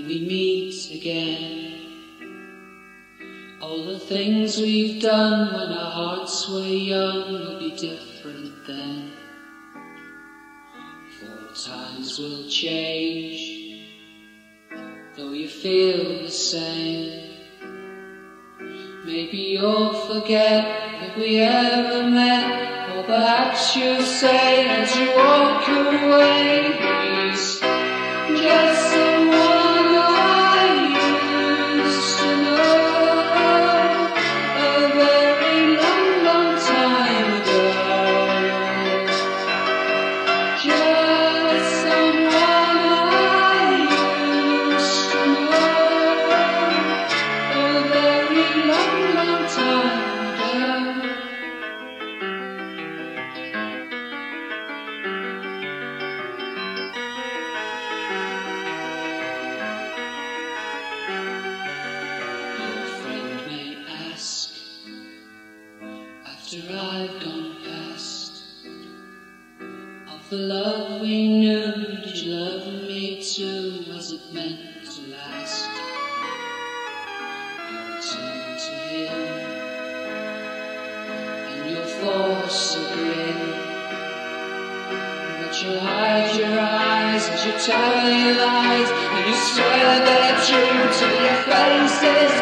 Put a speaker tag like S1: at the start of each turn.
S1: we meet again. All the things we've done when our hearts were young will be different then. For times will change, though you feel the same. Maybe you'll forget that we ever met, or perhaps you'll say as you walk away, he's just someone I used to know a very long, long time ago. Just someone I used to know a very long, long time ago. Your friend may ask, after I've gone past, of the love we knew, did you love me too? Was it meant to last? You'll turn to him and you'll force a grin, but you'll hide your eyes and you'll tell your lies, and you swear they're true till your face is